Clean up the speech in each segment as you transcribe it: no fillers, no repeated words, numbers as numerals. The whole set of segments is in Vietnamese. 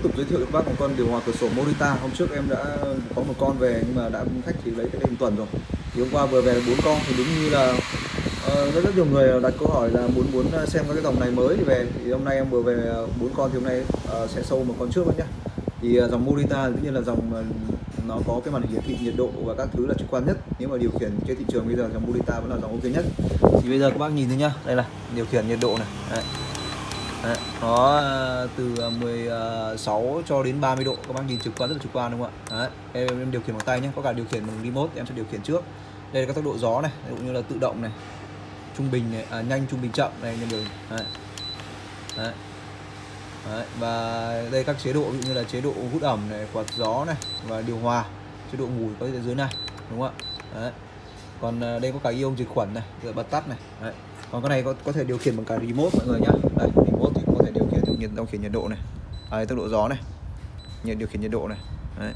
tục giới thiệu cho các bác một con điều hòa cửa sổ Morita. Hôm trước em đã có một con về nhưng mà đã khách thì lấy cái đây một tuần rồi. Thì hôm qua vừa về 4 con thì đúng như là rất nhiều người đặt câu hỏi là muốn xem các cái dòng này mới thì về. Thì hôm nay em vừa về 4 con thì hôm nay sẽ sâu một con trước nữa nhé. Thì dòng Morita tất nhiên là dòng nó có cái màn hình hiển thị nhiệt độ và các thứ là trực quan nhất. Nếu mà điều khiển trên thị trường bây giờ dòng Morita vẫn là dòng ok nhất. Thì bây giờ các bác nhìn thấy nhá, đây là điều khiển nhiệt độ này. Đấy, nó từ 16 cho đến 30 độ, các bác nhìn trực quan, rất là trực quan đúng không ạ? Đấy, em điều khiển bằng tay nhé, có cả điều khiển bằng remote, em sẽ điều khiển trước. Đây là các tốc độ gió này, ví dụ như là tự động này, trung bình này, nhanh, trung bình, chậm này, nhân đường. Đấy. Đấy, và đây các chế độ ví dụ như là chế độ hút ẩm này, quạt gió này và điều hòa, chế độ mùi có ở dưới này đúng không ạ? Đấy. Còn đây có cả ion diệt khuẩn này, bật tắt này. Đấy. Còn cái này có thể điều khiển bằng cả remote mọi người nhá. Đây, remote thì có thể điều khiển nhiệt độ này, tốc độ gió này, điều khiển nhiệt độ này. Đấy.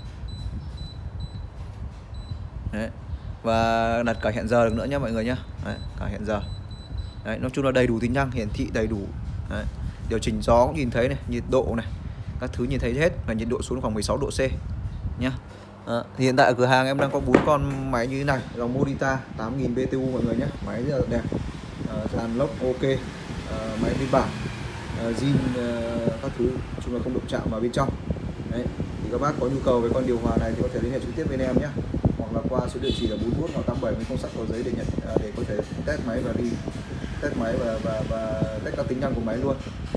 Đấy. Và đặt cả hẹn giờ được nữa nhá mọi người nhá. Đấy, cả hẹn giờ. Đấy, nói chung là đầy đủ tính năng, hiển thị đầy đủ. Đấy. Điều chỉnh gió cũng nhìn thấy này, nhiệt độ này, các thứ nhìn thấy hết, là nhiệt độ xuống khoảng 16 độ C nhá. Thì hiện tại ở cửa hàng em đang có 4 con máy như thế này, dòng Morita 8000 BTU mọi người nhé, máy rất là đẹp, dàn lốc ok, máy nguyên bản, zin các thứ, chung là không động chạm vào bên trong. Đấy. Thì các bác có nhu cầu về con điều hòa này thì có thể liên hệ trực tiếp bên em nhé, hoặc là qua số địa chỉ là 41 hoặc 87 với công sắt có giấy để nhận, để có thể test máy và đi test máy và test các tính năng của máy luôn.